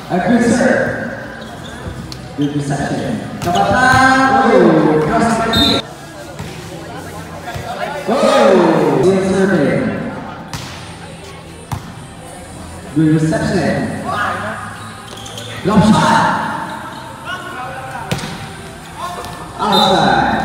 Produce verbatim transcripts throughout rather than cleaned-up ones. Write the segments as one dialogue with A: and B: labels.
A: A good serve. Good reception. Kapatan. Oh, cross the kick. Oh, good serving. Good reception. Long shot. Outside.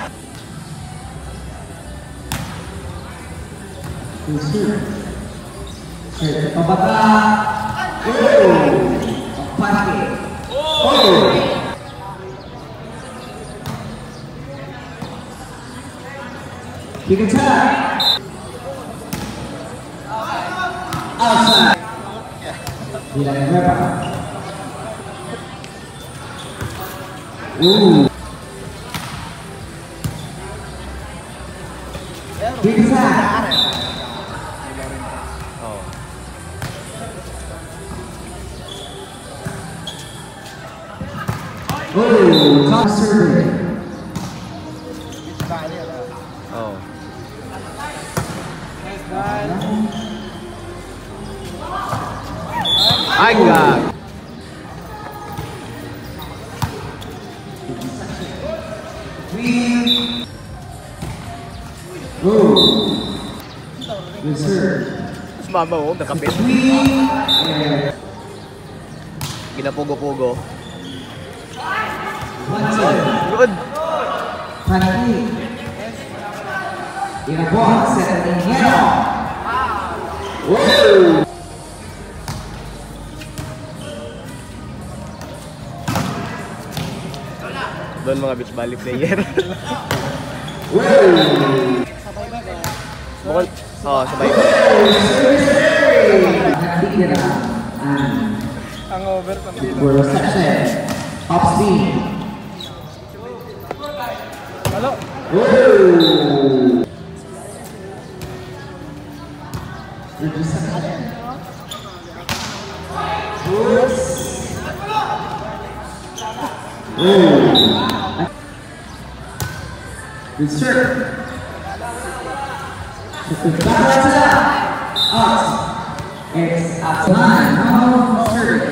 A: Good serve. Serve. Kapatan. Oh. Pakai. Oh. Kick attack. Outside. Tidak berapa. Uh. Kick attack. Oh, top serving.
B: Oh. I got.
A: Oh. Good serve.
B: Sumama mo, nakapit. Ginapugo-pugo. Good.
A: Pagi. In a box, set in here. Whoa.
B: Doon mga beach volley player.
A: Whoa.
B: Bukod, oh, sabay.
A: Ang over partido. For reception. Off speed. Hello. Whoa. Good reception. Oops. Whoa. Good serve. Out. It's outside. Now serve.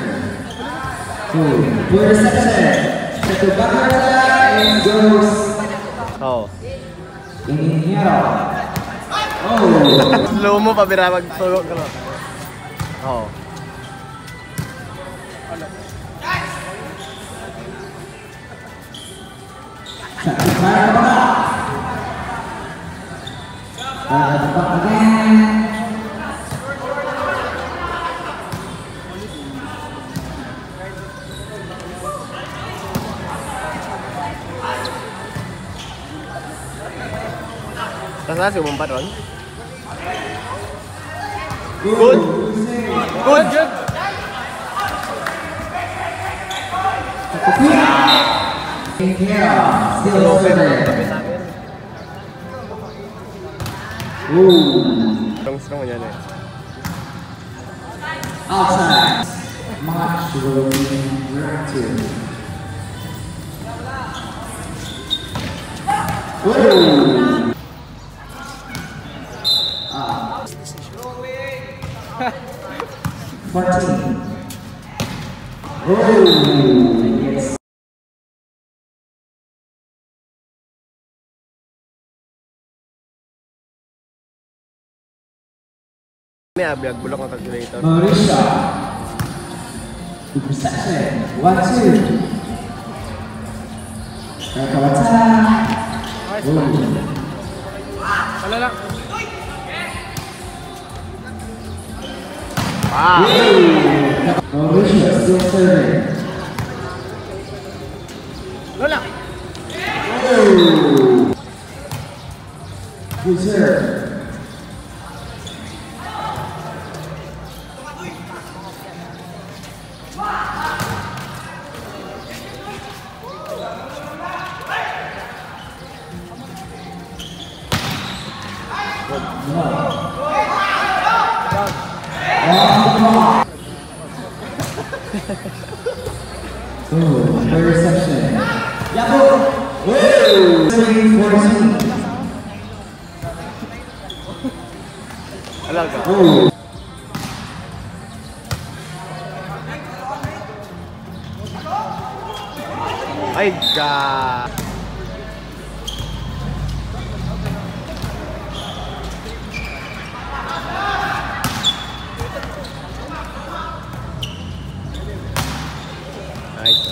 A: Good reception. Set the back and goes.
B: Oh.
A: In here. Oh.
B: Slow mo pa bira magtulog ka. Oh.
A: Set the back up. Back up again.
B: Tapos na, umumpat ron. Good. Good. Good.
A: In here. Still over. Ooh.
B: Strong strong yan eh.
A: Outside. Match will be directed. Ooh. Ah. fourteen. Ooh. Yes.
B: May abiyag bulak ng calculator.
A: Marisha. Good reception. One, two. Kakawata.
B: Wala lang. Wow.
A: Marisha still serving.
B: Wala.
A: Good serve. Oh, good reception. Yabo! Woo! three fourteen.
B: Alaga.
A: Oh.
B: Ay, God. Nice.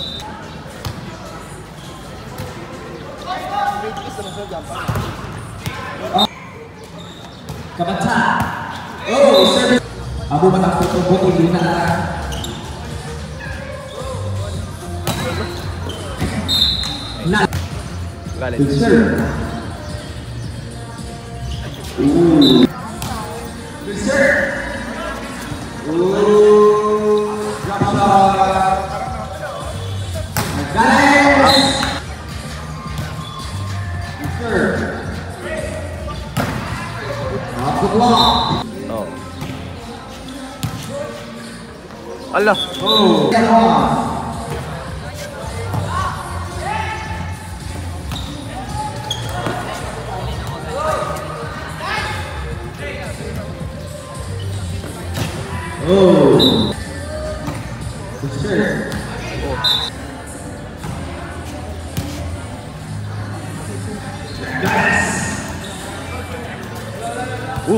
A: Kabaca. Oh, service. Abu Bakar Football di mana? Nah.
B: Galit.
A: Good serve. Ooh. Good serve. Ooh. Drop shot. Guys. Good serve. Off the block.
B: Oh. Allah.
A: Oh. Get off. Oh. Good serve. Yes.
B: Uh.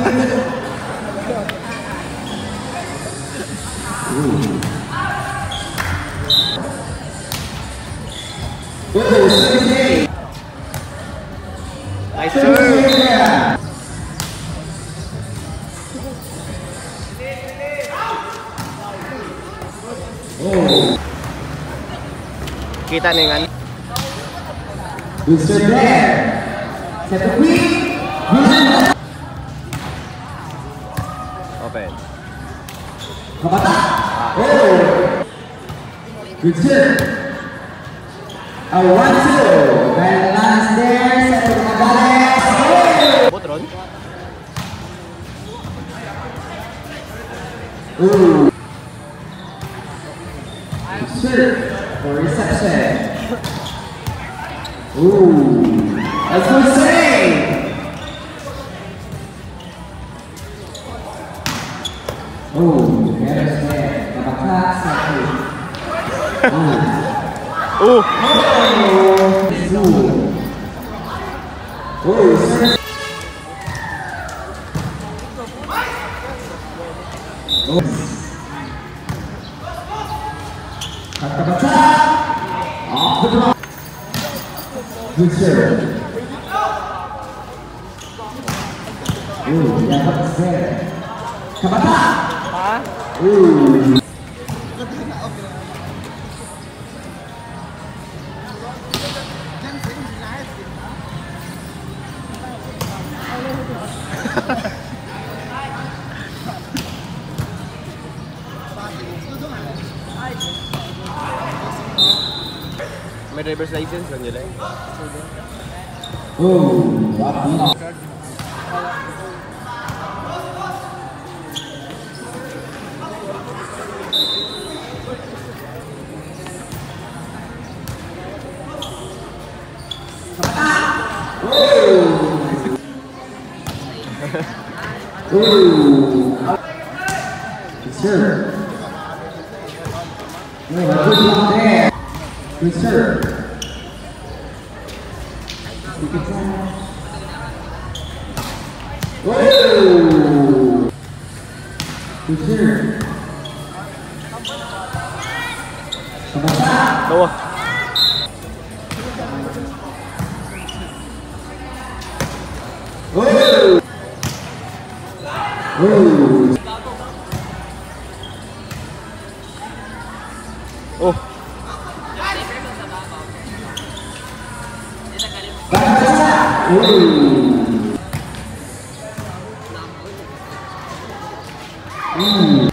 A: Oh, seventy-eight.
B: Nice serve.
A: Oh.
B: Kita nih kan.
A: Good serve there. Set the quick.
B: Open.
A: Kabaca. Oh. Good serve. A one two. And last there. Set the Gonzalez. Oh.
B: Botron.
A: Ooh. Good serve for reception. Ooh. That's good save. Oh, the better there. Kabaca satu. Oh.
B: Uh.
A: Oh. Oh, serve. Oh. Kabaca. Off the block. Good serve. Oh, dapat serve. Kabaca. Ooh.
B: May driver's license lang nila eh.
A: Oh, what? Ooh. Good serve. Oh, good block there. Good serve. Whoa. Good serve. Kabaca.
B: Bawah.
A: Whoa. Whoa.
B: Oh.
A: Kabaca. Ooh. Ooh.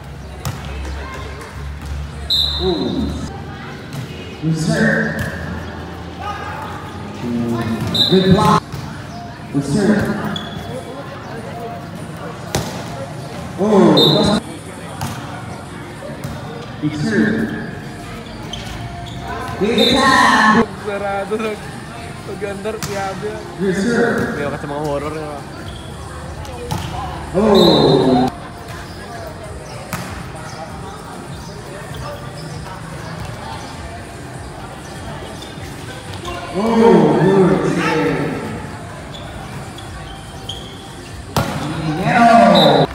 A: Ooh. Good serve. Ooh. Good block. Good serve. Oh. Good serve. Good tap.
C: Sarado lang. Pag-under, kiyabi.
A: Good serve.
B: May kasi mga horror na.
A: Oh. Oh, good save. Yellow.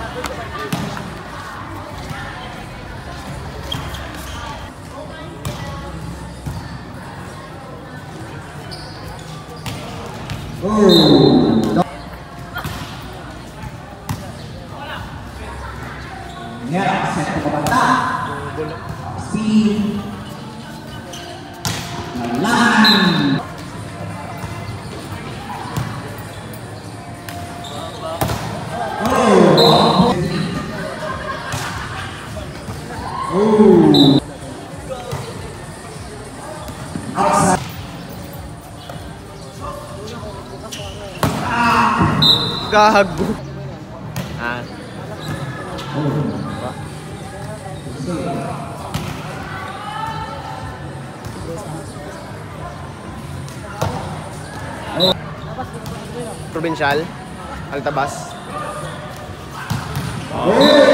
A: Oh. Yellow, set ke bata. Speed. Line. Oh. Oh. Outside.
B: Gago. Ah.
A: Oh.
B: Provincial. Altabas.
A: Oh.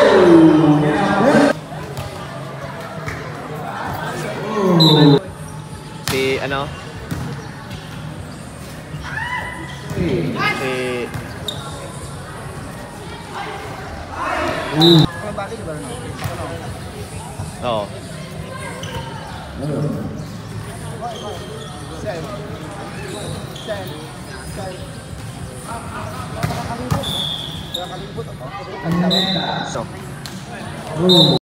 B: Si ano? Si Oo.
A: So.